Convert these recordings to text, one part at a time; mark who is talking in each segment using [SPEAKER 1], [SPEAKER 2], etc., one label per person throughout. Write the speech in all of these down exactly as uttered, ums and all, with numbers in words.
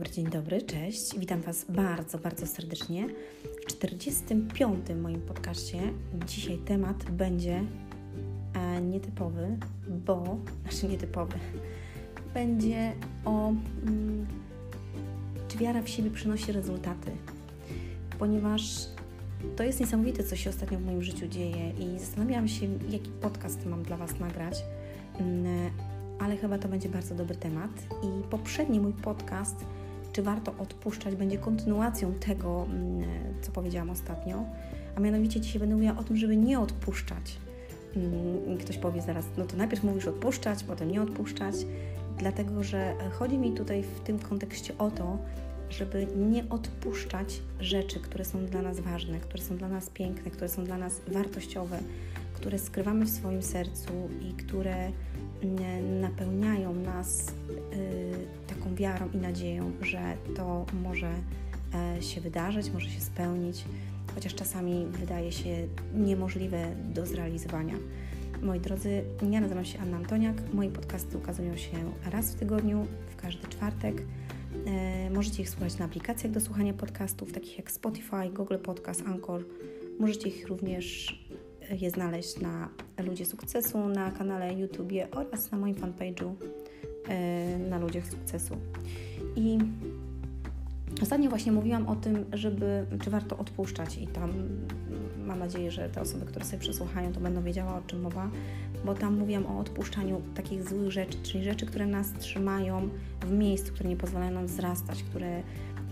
[SPEAKER 1] dobry, dzień dobry, cześć. Witam Was bardzo, bardzo serdecznie w czterdziestym piątym moim podcaście. Dzisiaj temat będzie e, nietypowy, bo, znaczy nietypowy, będzie o mm, czy wiara w siebie przynosi rezultaty, ponieważ to jest niesamowite, co się ostatnio w moim życiu dzieje i zastanawiałam się, jaki podcast mam dla Was nagrać, mm, ale chyba to będzie bardzo dobry temat i poprzedni mój podcast, czy warto odpuszczać, będzie kontynuacją tego, co powiedziałam ostatnio, a mianowicie dzisiaj będę mówiła o tym, żeby nie odpuszczać. Ktoś powie zaraz, no to najpierw mówisz odpuszczać, potem nie odpuszczać, dlatego że chodzi mi tutaj w tym kontekście o to, żeby nie odpuszczać rzeczy, które są dla nas ważne, które są dla nas piękne, które są dla nas wartościowe, które skrywamy w swoim sercu i które napełniają nas y, taką wiarą i nadzieją, że to może y, się wydarzyć, może się spełnić, chociaż czasami wydaje się niemożliwe do zrealizowania. Moi drodzy, ja nazywam się Anna Antoniak, moje podcasty ukazują się raz w tygodniu, w każdy czwartek. Y, możecie ich słuchać na aplikacjach do słuchania podcastów, takich jak Spotify, Google Podcast, Anchor. Możecie ich również je znaleźć na Ludzie Sukcesu, na kanale YouTube oraz na moim fanpage'u yy, na Ludziach Sukcesu. I ostatnio właśnie mówiłam o tym, żeby, czy warto odpuszczać i tam mam nadzieję, że te osoby, które sobie przesłuchają, to będą wiedziały, o czym mowa, bo tam mówiłam o odpuszczaniu takich złych rzeczy, czyli rzeczy, które nas trzymają w miejscu, które nie pozwalają nam wzrastać, które yy,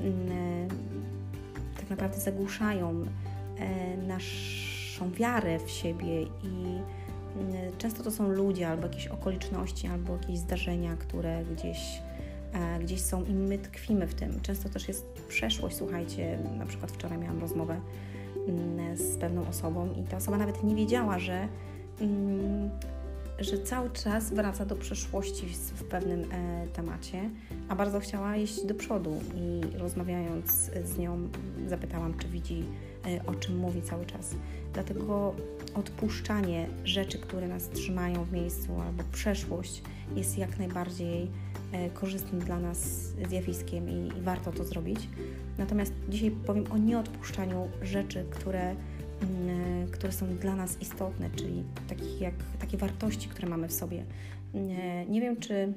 [SPEAKER 1] tak naprawdę zagłuszają yy, nasz wiarę w siebie i często to są ludzie albo jakieś okoliczności, albo jakieś zdarzenia, które gdzieś, e, gdzieś są i my tkwimy w tym. Często też jest przeszłość, słuchajcie, na przykład wczoraj miałam rozmowę mm, z pewną osobą i ta osoba nawet nie wiedziała, że, mm, że cały czas wraca do przeszłości w, w pewnym e, temacie, a bardzo chciała iść do przodu i rozmawiając z nią zapytałam, czy widzi, o czym mówi cały czas. Dlatego odpuszczanie rzeczy, które nas trzymają w miejscu, albo przeszłość jest jak najbardziej korzystnym dla nas zjawiskiem i, i warto to zrobić. Natomiast dzisiaj powiem o nieodpuszczaniu rzeczy, które, mm, które są dla nas istotne, czyli takich jak, takie wartości, które mamy w sobie. Nie, nie wiem, czy,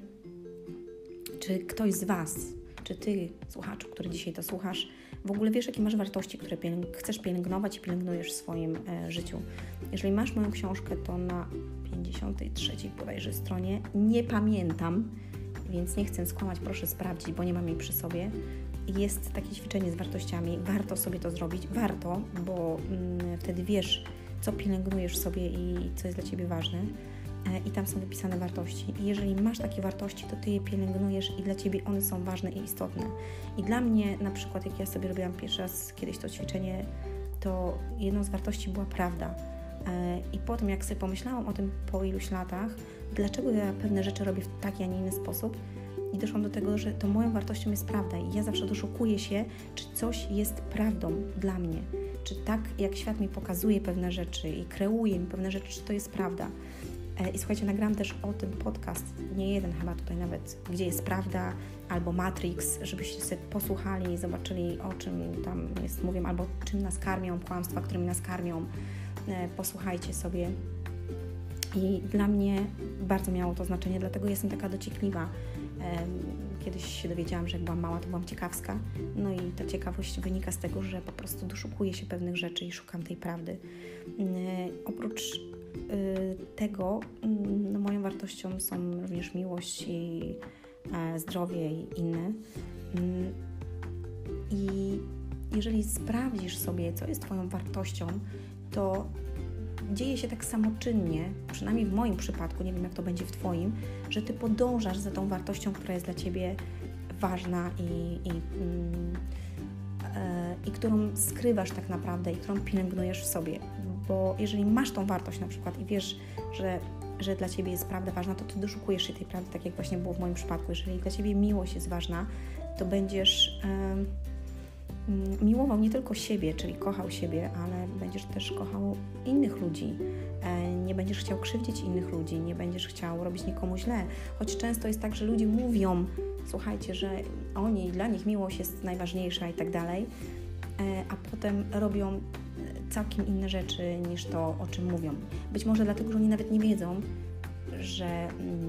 [SPEAKER 1] czy ktoś z Was, czy Ty, słuchaczu, który dzisiaj to słuchasz, w ogóle wiesz, jakie masz wartości, które pielęg- chcesz pielęgnować i pielęgnujesz w swoim e, życiu. Jeżeli masz moją książkę, to na pięćdziesiątej trzeciej bodajże stronie, nie pamiętam, więc nie chcę skłamać, proszę sprawdzić, bo nie mam jej przy sobie. Jest takie ćwiczenie z wartościami, warto sobie to zrobić, warto, bo mm, wtedy wiesz, co pielęgnujesz w sobie i co jest dla Ciebie ważne. I tam są wypisane wartości. I jeżeli masz takie wartości, to Ty je pielęgnujesz i dla Ciebie one są ważne i istotne. I dla mnie, na przykład, jak ja sobie robiłam pierwszy raz kiedyś to ćwiczenie, to jedną z wartości była prawda. I potem, jak sobie pomyślałam o tym po iluś latach, dlaczego ja pewne rzeczy robię w taki, a nie inny sposób, i doszłam do tego, że to moją wartością jest prawda i ja zawsze doszukuję się, czy coś jest prawdą dla mnie, czy tak, jak świat mi pokazuje pewne rzeczy i kreuje mi pewne rzeczy, czy to jest prawda. I słuchajcie, nagrałam też o tym podcast, nie jeden chyba tutaj nawet, gdzie jest prawda, albo Matrix, żebyście sobie posłuchali i zobaczyli, o czym tam jest mówią, albo czym nas karmią, kłamstwa, którymi nas karmią. Posłuchajcie sobie. I dla mnie bardzo miało to znaczenie, dlatego jestem taka dociekliwa. Kiedyś się dowiedziałam, że jak byłam mała, to byłam ciekawska. No i ta ciekawość wynika z tego, że po prostu doszukuję się pewnych rzeczy i szukam tej prawdy. Oprócz tego no, moją wartością są również miłość i e, zdrowie i inne. I jeżeli sprawdzisz sobie, co jest Twoją wartością, to dzieje się tak samoczynnie, przynajmniej w moim przypadku, nie wiem jak to będzie w Twoim, że Ty podążasz za tą wartością, która jest dla Ciebie ważna i, i, mm, e, i którą skrywasz tak naprawdę i którą pielęgnujesz w sobie. Bo jeżeli masz tą wartość na przykład i wiesz, że, że dla Ciebie jest prawda ważna, to Ty doszukujesz się tej prawdy, tak jak właśnie było w moim przypadku. Jeżeli dla Ciebie miłość jest ważna, to będziesz e, miłował nie tylko siebie, czyli kochał siebie, ale będziesz też kochał innych ludzi nie będziesz chciał krzywdzić innych ludzi, nie będziesz chciał robić nikomu źle, choć często jest tak, że ludzie mówią, słuchajcie, że oni, dla nich miłość jest najważniejsza i tak dalej, a potem robią całkiem inne rzeczy niż to, o czym mówią. Być może dlatego, że oni nawet nie wiedzą, że,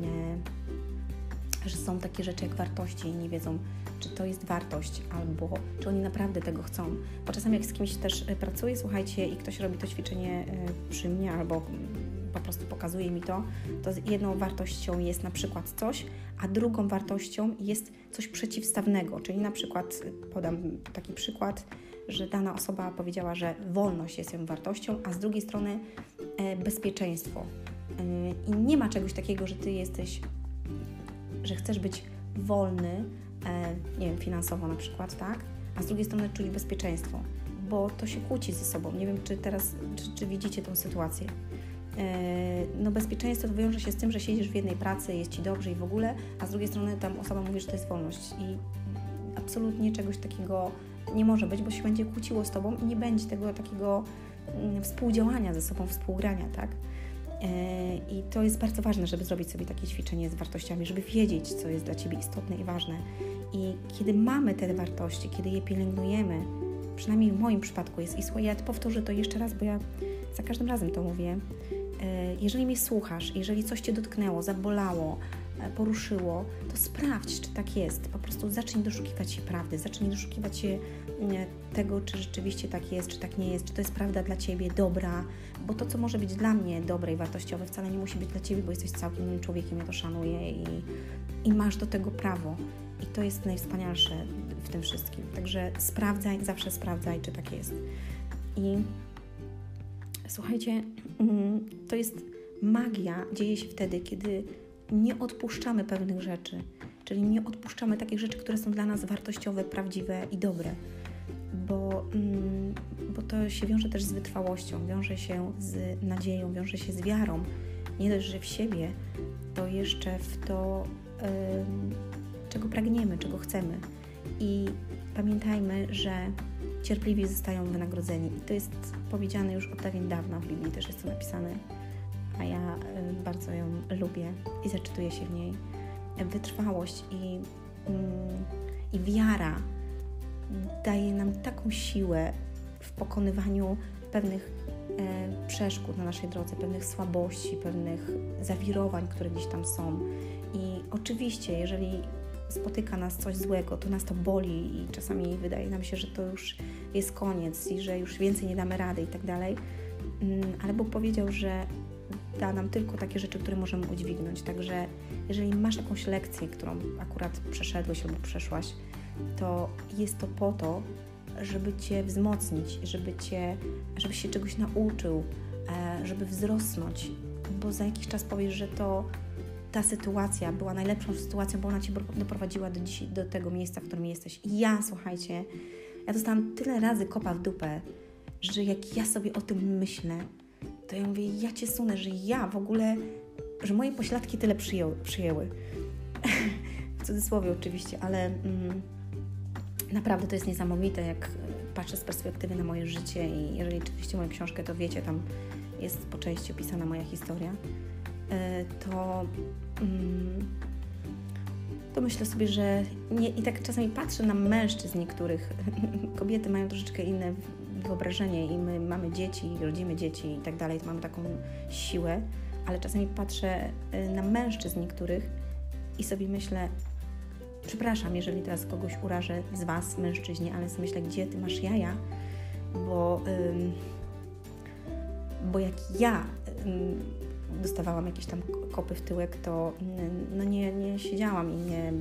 [SPEAKER 1] że są takie rzeczy jak wartości i nie wiedzą, czy to jest wartość, albo czy oni naprawdę tego chcą. Bo czasami jak z kimś też pracuję, słuchajcie, i ktoś robi to ćwiczenie przy mnie, albo po prostu pokazuje mi to, to jedną wartością jest na przykład coś, a drugą wartością jest coś przeciwstawnego, czyli na przykład, podam taki przykład, że dana osoba powiedziała, że wolność jest ją wartością, a z drugiej strony e, bezpieczeństwo. E, I nie ma czegoś takiego, że Ty jesteś, że chcesz być wolny, e, nie wiem, finansowo na przykład, tak? A z drugiej strony czuć bezpieczeństwo, bo to się kłóci ze sobą. Nie wiem, czy teraz, czy, czy widzicie tą sytuację. E, no bezpieczeństwo to wiąże się z tym, że siedzisz w jednej pracy, jest Ci dobrze i w ogóle, a z drugiej strony tam osoba mówi, że to jest wolność i absolutnie czegoś takiego nie może być, bo się będzie kłóciło z Tobą i nie będzie tego takiego współdziałania ze sobą, współgrania, tak? I to jest bardzo ważne, żeby zrobić sobie takie ćwiczenie z wartościami, żeby wiedzieć, co jest dla Ciebie istotne i ważne. I kiedy mamy te wartości, kiedy je pielęgnujemy, przynajmniej w moim przypadku jest, i słuchaj, ja powtórzę to jeszcze raz, bo ja za każdym razem to mówię, jeżeli mnie słuchasz, jeżeli coś Cię dotknęło, zabolało, poruszyło, to sprawdź, czy tak jest. Po prostu zacznij doszukiwać się prawdy, zacznij doszukiwać się tego, czy rzeczywiście tak jest, czy tak nie jest, czy to jest prawda dla Ciebie, dobra, bo to, co może być dla mnie dobre i wartościowe, wcale nie musi być dla Ciebie, bo jesteś całkiem innym człowiekiem, ja to szanuję i, i masz do tego prawo. I to jest najwspanialsze w tym wszystkim. Także sprawdzaj, zawsze sprawdzaj, czy tak jest. I słuchajcie, to jest magia, dzieje się wtedy, kiedy nie odpuszczamy pewnych rzeczy, czyli nie odpuszczamy takich rzeczy, które są dla nas wartościowe, prawdziwe i dobre, bo, mm, bo to się wiąże też z wytrwałością, wiąże się z nadzieją, wiąże się z wiarą, nie dość, że w siebie, to jeszcze w to, yy, czego pragniemy, czego chcemy. I pamiętajmy, że cierpliwi zostają wynagrodzeni. I to jest powiedziane już od dawien dawna, w Biblii też jest to napisane, a ja bardzo ją lubię i zaczytuję się w niej. Wytrwałość i, i wiara daje nam taką siłę w pokonywaniu pewnych e, przeszkód na naszej drodze, pewnych słabości, pewnych zawirowań, które gdzieś tam są. I oczywiście, jeżeli spotyka nas coś złego, to nas to boli i czasami wydaje nam się, że to już jest koniec i że już więcej nie damy rady i tak dalej. Ale Bóg powiedział, że da nam tylko takie rzeczy, które możemy udźwignąć. Także jeżeli masz jakąś lekcję, którą akurat przeszedłeś albo przeszłaś, to jest to po to, żeby Cię wzmocnić, żeby Cię, żebyś się czegoś nauczył, żeby wzrosnąć, bo za jakiś czas powiesz, że to ta sytuacja była najlepszą sytuacją, bo ona Cię doprowadziła do, dziś, do tego miejsca, w którym jesteś. I ja, słuchajcie, ja dostałam tyle razy kopa w dupę, że jak ja sobie o tym myślę, to ja mówię, ja Cię sunę, że ja w ogóle, że moje pośladki tyle przyjęły. przyjęły. W cudzysłowie oczywiście, ale mm, naprawdę to jest niesamowite, jak patrzę z perspektywy na moje życie i jeżeli czytaliście moją książkę, to wiecie, tam jest po części opisana moja historia, to, mm, to myślę sobie, że nie, i tak czasami patrzę na mężczyzn niektórych. Kobiety mają troszeczkę inne wyobrażenie i my mamy dzieci, rodzimy dzieci i tak dalej, to mamy taką siłę, ale czasami patrzę na mężczyzn niektórych i sobie myślę, przepraszam, jeżeli teraz kogoś urażę z Was, mężczyźni, ale sobie myślę, gdzie Ty masz jaja, bo, ym, bo jak ja ym, dostawałam jakieś tam kopy w tyłek, to no nie, nie siedziałam i nie,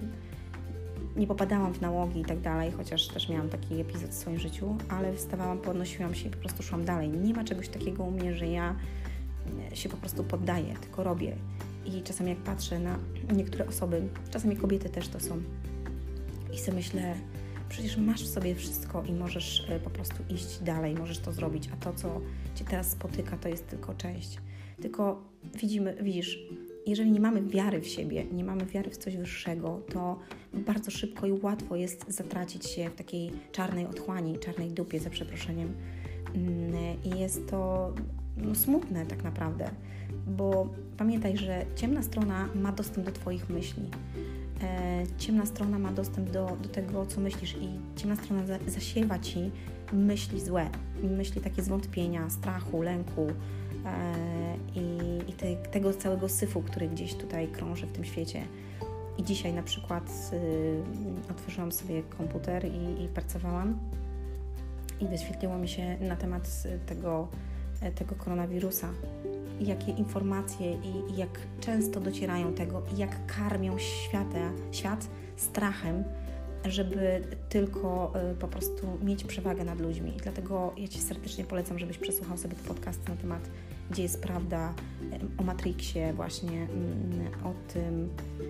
[SPEAKER 1] nie popadałam w nałogi i tak dalej, chociaż też miałam taki epizod w swoim życiu, ale wstawałam, podnosiłam się i po prostu szłam dalej. Nie ma czegoś takiego u mnie, że ja się po prostu poddaję, tylko robię. I czasami jak patrzę na niektóre osoby, czasami kobiety też to są, i sobie myślę, przecież masz w sobie wszystko i możesz po prostu iść dalej, możesz to zrobić, a to, co Cię teraz spotyka, to jest tylko część. Tylko widzimy, widzisz, jeżeli nie mamy wiary w siebie, nie mamy wiary w coś wyższego, to bardzo szybko i łatwo jest zatracić się w takiej czarnej otchłani, czarnej dupie, za przeproszeniem. I jest to no, smutne tak naprawdę, bo pamiętaj, że ciemna strona ma dostęp do Twoich myśli. E, ciemna strona ma dostęp do, do tego, co myślisz i ciemna strona za, zasiewa Ci myśli złe, myśli takie zwątpienia, strachu, lęku e, i, i te, tego całego syfu, który gdzieś tutaj krąży w tym świecie. I dzisiaj na przykład y, otworzyłam sobie komputer i, i pracowałam i wyświetliło mi się na temat tego, tego koronawirusa i jakie informacje i, i jak często docierają tego i jak karmią świata, świat strachem, żeby tylko y, po prostu mieć przewagę nad ludźmi. I dlatego ja Ci serdecznie polecam, żebyś przesłuchał sobie te podcasty na temat, gdzie jest prawda, y, o Matrixie właśnie, y, o tym,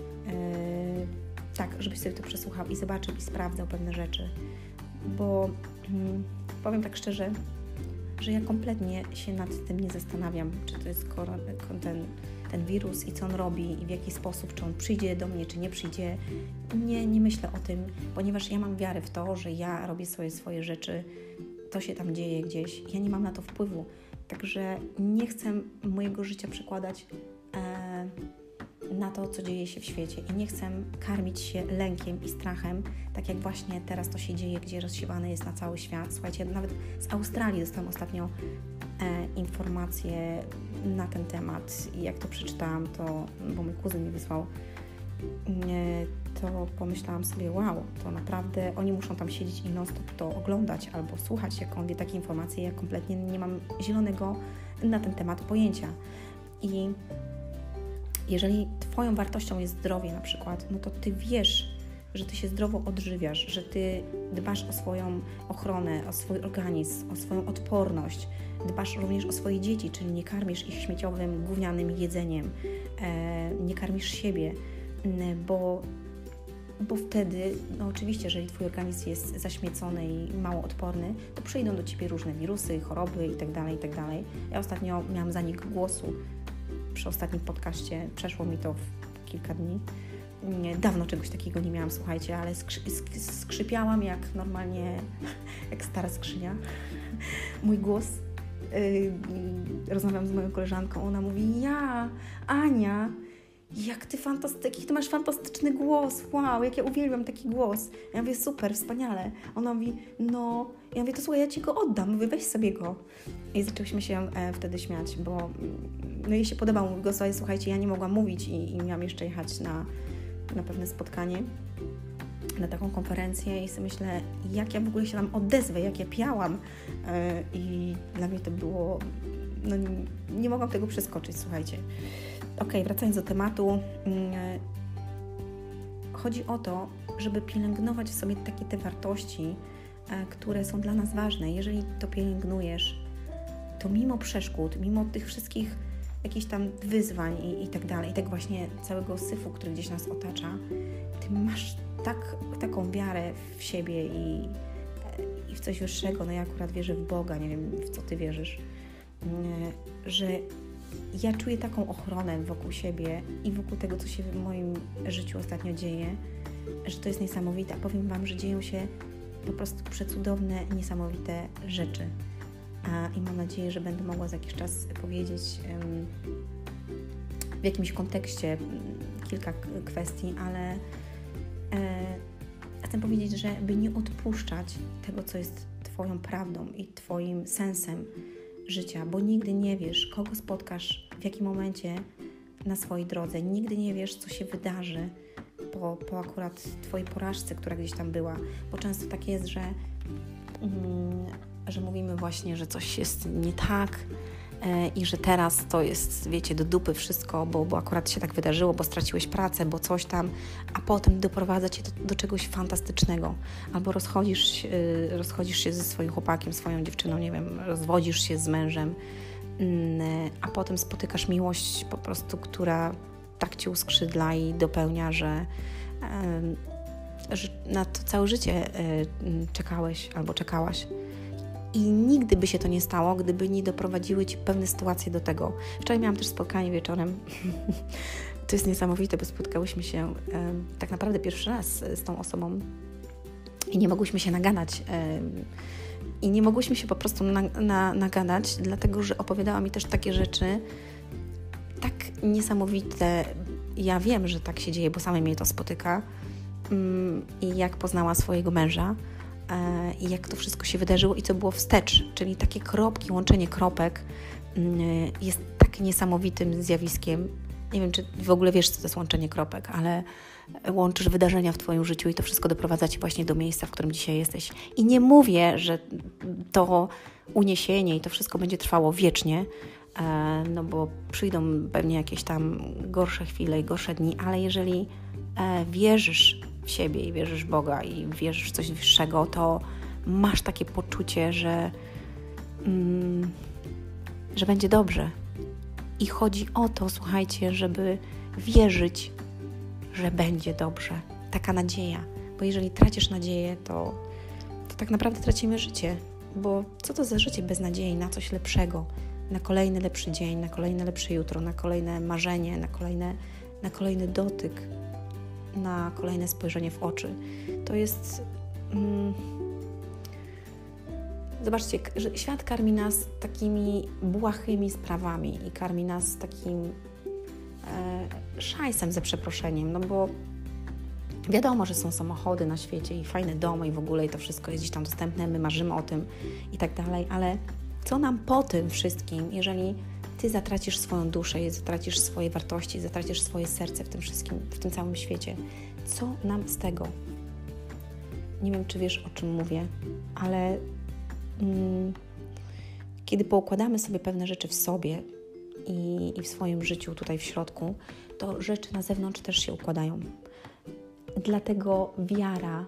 [SPEAKER 1] y, tak, żebyś sobie to przesłuchał i zobaczył i sprawdzał pewne rzeczy. Bo y, powiem tak szczerze, że ja kompletnie się nad tym nie zastanawiam, czy to jest koron, ten, ten wirus i co on robi i w jaki sposób, czy on przyjdzie do mnie, czy nie przyjdzie. Nie, nie myślę o tym, ponieważ ja mam wiarę w to, że ja robię swoje, swoje rzeczy, to się tam dzieje gdzieś, ja nie mam na to wpływu. Także nie chcę mojego życia przekładać e, na to, co dzieje się w świecie i nie chcę karmić się lękiem i strachem, tak jak właśnie teraz to się dzieje, gdzie rozsiewany jest na cały świat. Słuchajcie, nawet z Australii dostałam ostatnio e, informacje na ten temat i jak to przeczytałam, to, bo mój kuzyn mi wysłał, e, to pomyślałam sobie, wow, to naprawdę oni muszą tam siedzieć i non-stop to oglądać albo słuchać, jak on wie takie informacje, ja kompletnie nie mam zielonego na ten temat pojęcia. I jeżeli Twoją wartością jest zdrowie na przykład, no to Ty wiesz, że Ty się zdrowo odżywiasz, że Ty dbasz o swoją ochronę, o swój organizm, o swoją odporność, dbasz również o swoje dzieci, czyli nie karmisz ich śmieciowym, gównianym jedzeniem, e, nie karmisz siebie, bo, bo wtedy, no oczywiście, jeżeli Twój organizm jest zaśmiecony i mało odporny, to przyjdą do Ciebie różne wirusy, choroby itd., itd. Ja ostatnio miałam zanik głosu, przy ostatnim podcaście, przeszło mi to w kilka dni. Nie, dawno czegoś takiego nie miałam, słuchajcie, ale skrzy, skrzypiałam jak normalnie, jak stara skrzynia. Mój głos, yy, rozmawiam z moją koleżanką, ona mówi, ja, Ania, jak ty fantastycznie, ty masz fantastyczny głos, wow, jak ja uwielbiam taki głos. Ja mówię, super, wspaniale. Ona mówi, no, ja mówię, to słuchaj, ja Ci go oddam, mówię, weź sobie go. I zaczęłyśmy się e, wtedy śmiać, bo no jej się podobał mój głos, ale słuchajcie, ja nie mogłam mówić i, i miałam jeszcze jechać na, na pewne spotkanie, na taką konferencję i sobie myślę, jak ja w ogóle się tam odezwę, jak ja piałam e, i dla mnie to było, no nie, nie mogłam tego przeskoczyć, słuchajcie. Ok, wracając do tematu, chodzi o to, żeby pielęgnować w sobie takie te wartości, które są dla nas ważne. Jeżeli to pielęgnujesz, to mimo przeszkód, mimo tych wszystkich jakichś tam wyzwań i, i tak dalej, i tak właśnie całego syfu, który gdzieś nas otacza, ty masz tak, taką wiarę w siebie i, i w coś wyższego, no ja akurat wierzę w Boga, nie wiem, w co ty wierzysz, że ja czuję taką ochronę wokół siebie i wokół tego, co się w moim życiu ostatnio dzieje, że to jest niesamowite. Powiem Wam, że dzieją się po prostu przecudowne, niesamowite rzeczy. A, I mam nadzieję, że będę mogła za jakiś czas powiedzieć um, w jakimś kontekście kilka kwestii, ale e, chcę powiedzieć, że by nie odpuszczać tego, co jest Twoją prawdą i Twoim sensem życia, bo nigdy nie wiesz, kogo spotkasz, w jakim momencie na swojej drodze. Nigdy nie wiesz, co się wydarzy po, po akurat Twojej porażce, która gdzieś tam była, bo często tak jest, że, mm, że mówimy właśnie, że coś jest nie tak e, i że teraz to jest, wiecie, do dupy wszystko, bo, bo akurat się tak wydarzyło, bo straciłeś pracę, bo coś tam, a potem doprowadza Cię do, do czegoś fantastycznego. Albo rozchodzisz, y, rozchodzisz się ze swoim chłopakiem, swoją dziewczyną, nie wiem, rozwodzisz się z mężem, y, a potem spotykasz miłość po prostu, która tak Cię uskrzydla i dopełnia, że, y, że na to całe życie y, czekałeś albo czekałaś. I nigdy by się to nie stało, gdyby nie doprowadziły Ci pewne sytuacje do tego. Wczoraj miałam też spotkanie wieczorem. To jest niesamowite, bo spotkałyśmy się e, tak naprawdę pierwszy raz z tą osobą i nie mogłyśmy się nagadać. E, I nie mogłyśmy się po prostu na, na, nagadać, dlatego że opowiadała mi też takie rzeczy tak niesamowite. Ja wiem, że tak się dzieje, bo samej mnie to spotyka. I jak poznała swojego męża i jak to wszystko się wydarzyło i co było wstecz, czyli takie kropki, łączenie kropek jest tak niesamowitym zjawiskiem. Nie wiem, czy w ogóle wiesz, co to jest łączenie kropek, ale łączysz wydarzenia w Twoim życiu i to wszystko doprowadza Cię właśnie do miejsca, w którym dzisiaj jesteś. I nie mówię, że to uniesienie i to wszystko będzie trwało wiecznie, no bo przyjdą pewnie jakieś tam gorsze chwile i gorsze dni, ale jeżeli wierzysz w siebie i wierzysz w Boga i wierzysz w coś wyższego, to masz takie poczucie, że, mm, że będzie dobrze. I chodzi o to, słuchajcie, żeby wierzyć, że będzie dobrze. Taka nadzieja. Bo jeżeli tracisz nadzieję, to, to tak naprawdę tracimy życie. Bo co to za życie bez nadziei na coś lepszego? Na kolejny lepszy dzień, na kolejne lepsze jutro, na kolejne marzenie, na, kolejne, na kolejny dotyk, na kolejne spojrzenie w oczy. To jest... Mm, zobaczcie, że świat karmi nas takimi błahymi sprawami i karmi nas takim e, szajsem, ze przeproszeniem, no bo wiadomo, że są samochody na świecie i fajne domy i w ogóle i to wszystko jest gdzieś tam dostępne, my marzymy o tym i tak dalej, ale co nam po tym wszystkim, jeżeli Ty zatracisz swoją duszę, zatracisz swoje wartości, zatracisz swoje serce w tym wszystkim, w tym całym świecie? Co nam z tego? Nie wiem, czy wiesz, o czym mówię, ale mm, kiedy poukładamy sobie pewne rzeczy w sobie i, i w swoim życiu tutaj w środku, to rzeczy na zewnątrz też się układają. Dlatego wiara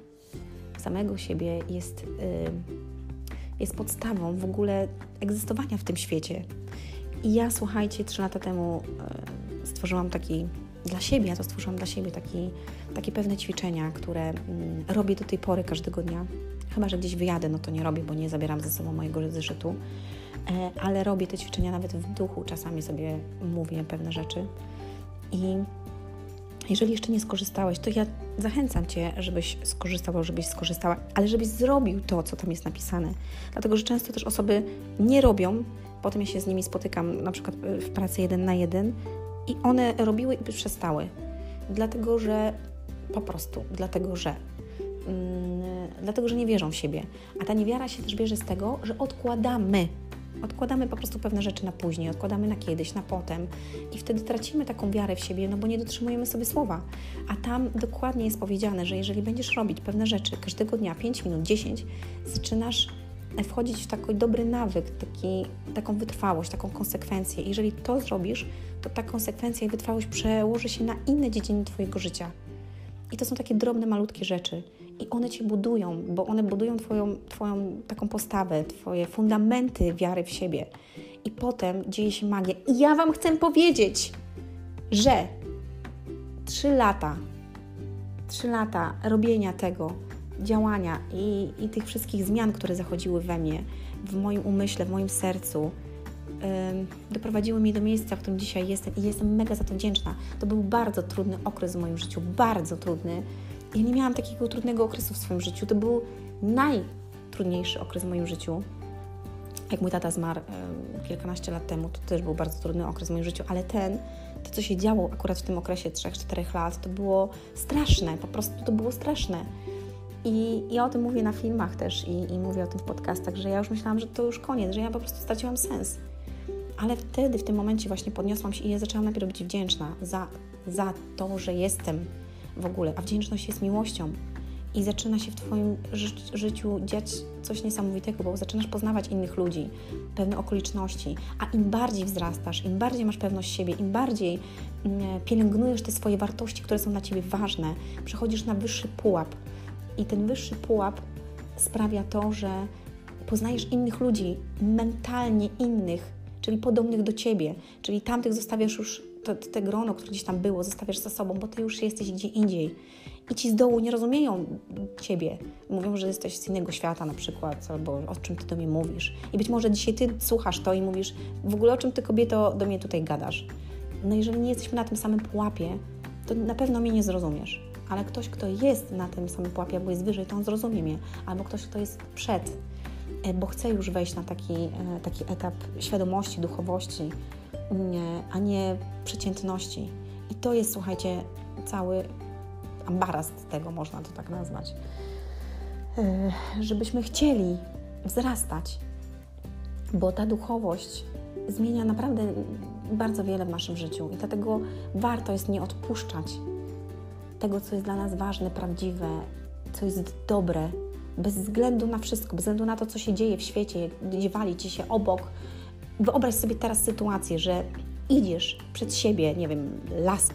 [SPEAKER 1] w samego siebie jest, yy, jest podstawą w ogóle egzystowania w tym świecie. I ja, słuchajcie, trzy lata temu yy, stworzyłam taki, dla siebie, ja to stworzyłam dla siebie taki, takie pewne ćwiczenia, które yy, robię do tej pory każdego dnia. Chyba że gdzieś wyjadę, no to nie robię, bo nie zabieram ze sobą mojego zeszytu, yy, ale robię te ćwiczenia nawet w duchu, czasami sobie mówię pewne rzeczy. I jeżeli jeszcze nie skorzystałeś, to ja zachęcam Cię, żebyś skorzystał, żebyś skorzystała, ale żebyś zrobił to, co tam jest napisane. Dlatego, że często też osoby nie robią, potem ja się z nimi spotykam na przykład w pracy jeden na jeden i one robiły i przestały. Dlatego, że po prostu, dlatego, że yy, dlatego, że nie wierzą w siebie. A ta niewiara się też bierze z tego, że odkładamy Odkładamy po prostu pewne rzeczy na później, odkładamy na kiedyś, na potem i wtedy tracimy taką wiarę w siebie, no bo nie dotrzymujemy sobie słowa. A tam dokładnie jest powiedziane, że jeżeli będziesz robić pewne rzeczy każdego dnia, pięć minut, dziesięć, zaczynasz wchodzić w taki dobry nawyk, taki, taką wytrwałość, taką konsekwencję. Jeżeli to zrobisz, to ta konsekwencja i wytrwałość przełoży się na inne dziedziny Twojego życia. I to są takie drobne, malutkie rzeczy. I one Cię budują, bo one budują twoją, twoją taką postawę, Twoje fundamenty wiary w siebie. I potem dzieje się magia. I ja Wam chcę powiedzieć, że trzy lata, trzy lata robienia tego, działania i, i tych wszystkich zmian, które zachodziły we mnie, w moim umyśle, w moim sercu, yy, doprowadziły mnie do miejsca, w którym dzisiaj jestem i jestem mega za to wdzięczna. To był bardzo trudny okres w moim życiu, bardzo trudny. Ja nie miałam takiego trudnego okresu w swoim życiu. To był najtrudniejszy okres w moim życiu. Jak mój tata zmarł um, kilkanaście lat temu, to też był bardzo trudny okres w moim życiu, ale ten, to co się działo akurat w tym okresie trzech czterech lat, to było straszne, po prostu to było straszne. I ja o tym mówię na filmach też i, i mówię o tym w podcastach, że ja już myślałam, że to już koniec, że ja po prostu straciłam sens. Ale wtedy, w tym momencie właśnie podniosłam się i ja zaczęłam najpierw być wdzięczna za, za to, że jestem w ogóle, a wdzięczność jest miłością i zaczyna się w Twoim ży- życiu dziać coś niesamowitego, bo zaczynasz poznawać innych ludzi, pewne okoliczności, a im bardziej wzrastasz, im bardziej masz pewność siebie, im bardziej mm, pielęgnujesz te swoje wartości, które są dla Ciebie ważne, przechodzisz na wyższy pułap i ten wyższy pułap sprawia to, że poznajesz innych ludzi, mentalnie innych, czyli podobnych do Ciebie, czyli tamtych zostawiasz już to, te grono, które gdzieś tam było, zostawiasz za sobą, bo Ty już jesteś gdzie indziej. I ci z dołu nie rozumieją Ciebie. Mówią, że jesteś z innego świata na przykład, albo o czym Ty do mnie mówisz. I być może dzisiaj Ty słuchasz to i mówisz, w ogóle o czym Ty, kobieto, do mnie tutaj gadasz. No jeżeli nie jesteśmy na tym samym pułapie, to na pewno mnie nie zrozumiesz. Ale ktoś, kto jest na tym samym pułapie, albo jest wyżej, to on zrozumie mnie. Albo ktoś, kto jest przed, bo chcę już wejść na taki, taki etap świadomości, duchowości, a nie przeciętności. I to jest, słuchajcie, cały ambarast tego, można to tak nazwać. Żebyśmy chcieli wzrastać, bo ta duchowość zmienia naprawdę bardzo wiele w naszym życiu i dlatego warto jest nie odpuszczać tego, co jest dla nas ważne, prawdziwe, co jest dobre, bez względu na wszystko, bez względu na to, co się dzieje w świecie, gdzie wali Ci się obok. Wyobraź sobie teraz sytuację, że idziesz przed siebie, nie wiem, las.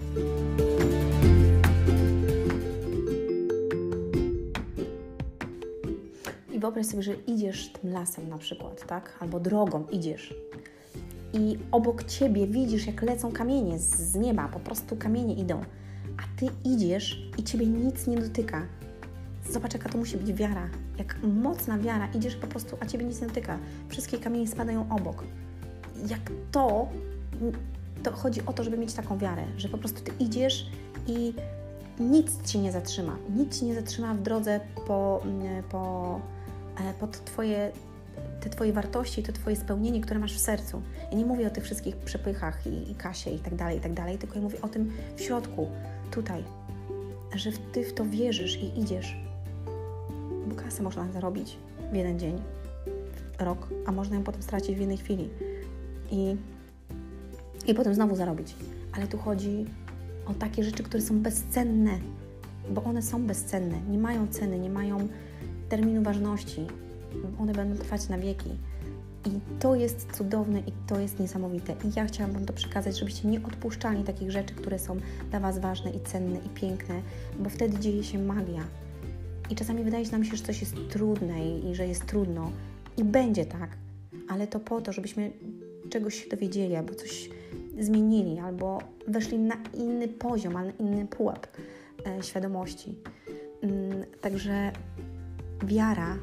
[SPEAKER 1] I wyobraź sobie, że idziesz tym lasem na przykład, tak? Albo drogą idziesz. I obok Ciebie widzisz, jak lecą kamienie z, z nieba, po prostu kamienie idą. A Ty idziesz i Ciebie nic nie dotyka. Zobacz, jaka to musi być wiara. Jak mocna wiara, idziesz po prostu, a Ciebie nic nie dotyka. Wszystkie kamienie spadają obok. Jak to, to chodzi o to, żeby mieć taką wiarę, że po prostu Ty idziesz i nic Cię nie zatrzyma. Nic Cię nie zatrzyma w drodze po, po, po twoje, te Twoje wartości, to Twoje spełnienie, które masz w sercu. Ja nie mówię o tych wszystkich przepychach i, i kasie i tak dalej, i tak dalej, tylko ja mówię o tym w środku, tutaj, że Ty w to wierzysz i idziesz. Bo kasę można zarobić w jeden dzień, w rok, a można ją potem stracić w jednej chwili. I, i potem znowu zarobić. Ale tu chodzi o takie rzeczy, które są bezcenne, bo one są bezcenne, nie mają ceny, nie mają terminu ważności. One będą trwać na wieki. I to jest cudowne i to jest niesamowite. I ja chciałam Wam to przekazać, żebyście nie odpuszczali takich rzeczy, które są dla Was ważne i cenne i piękne, bo wtedy dzieje się magia. I czasami wydaje się nam się, że coś jest trudne i, i że jest trudno. I będzie tak, ale to po to, żebyśmy czegoś się dowiedzieli, albo coś zmienili, albo weszli na inny poziom, na inny pułap e, świadomości. Ym, także wiara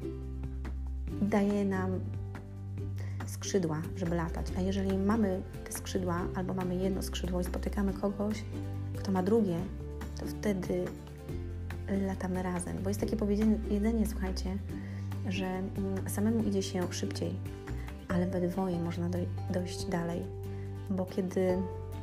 [SPEAKER 1] daje nam skrzydła, żeby latać. A jeżeli mamy te skrzydła, albo mamy jedno skrzydło i spotykamy kogoś, kto ma drugie, to wtedy latamy razem. Bo jest takie powiedzenie, słuchajcie, że samemu idzie się szybciej, ale we dwoje można doj- dojść dalej. Bo kiedy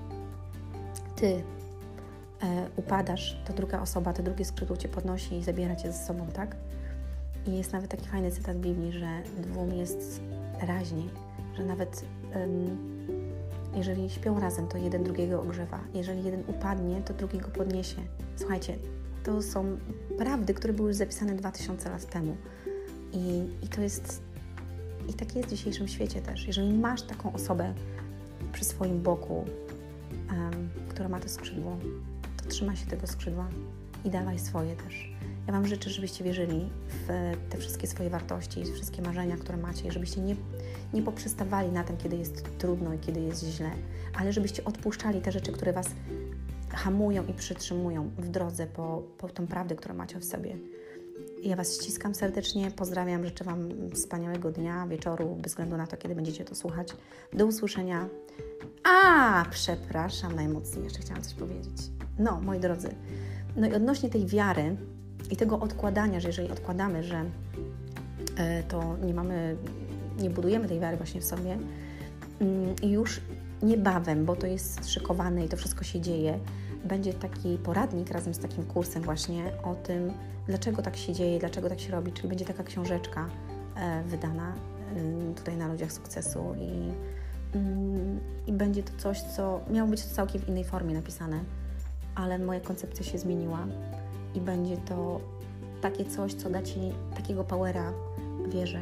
[SPEAKER 1] Ty e, upadasz, to druga osoba, to drugie skrzydło Cię podnosi i zabiera Cię ze sobą, tak? I jest nawet taki fajny cytat w Biblii, że dwóm jest raźniej, że nawet um, jeżeli śpią razem, to jeden drugiego ogrzewa. Jeżeli jeden upadnie, to drugi go podniesie. Słuchajcie, to są prawdy, które były już zapisane dwa tysiące lat temu. I, i to jest, i tak jest w dzisiejszym świecie też. Jeżeli masz taką osobę przy swoim boku, um, która ma to skrzydło, to trzymaj się tego skrzydła i dawaj swoje też. Ja Wam życzę, żebyście wierzyli w te wszystkie swoje wartości i wszystkie marzenia, które macie, żebyście nie, nie poprzestawali na tym, kiedy jest trudno i kiedy jest źle, ale żebyście odpuszczali te rzeczy, które Was hamują i przytrzymują w drodze po, po tą prawdę, którą macie w sobie. Ja Was ściskam serdecznie, pozdrawiam, życzę Wam wspaniałego dnia, wieczoru, bez względu na to, kiedy będziecie to słuchać. Do usłyszenia. A, przepraszam najmocniej, jeszcze chciałam coś powiedzieć. No, moi drodzy, no i odnośnie tej wiary i tego odkładania, że jeżeli odkładamy, że y, to nie mamy, nie budujemy tej wiary właśnie w sobie i y, już niebawem, bo to jest szykowane i to wszystko się dzieje, będzie taki poradnik razem z takim kursem właśnie o tym, dlaczego tak się dzieje, dlaczego tak się robi, czyli będzie taka książeczka e, wydana e, tutaj na Ludziach Sukcesu i, mm, i będzie to coś, co miało być w całkiem innej formie napisane, ale moja koncepcja się zmieniła i będzie to takie coś, co da Ci takiego powera w wierze.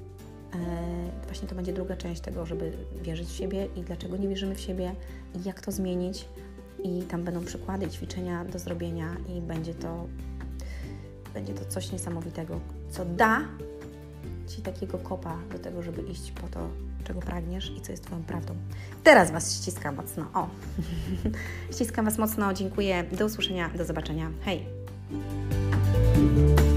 [SPEAKER 1] E, właśnie to będzie druga część tego, żeby wierzyć w siebie i dlaczego nie wierzymy w siebie i jak to zmienić. I tam będą przykłady, ćwiczenia do zrobienia i będzie to, będzie to coś niesamowitego, co da Ci takiego kopa do tego, żeby iść po to, czego pragniesz i co jest Twoją prawdą. Teraz Was ściskam mocno. O! ściskam Was mocno, dziękuję. Do usłyszenia, do zobaczenia. Hej!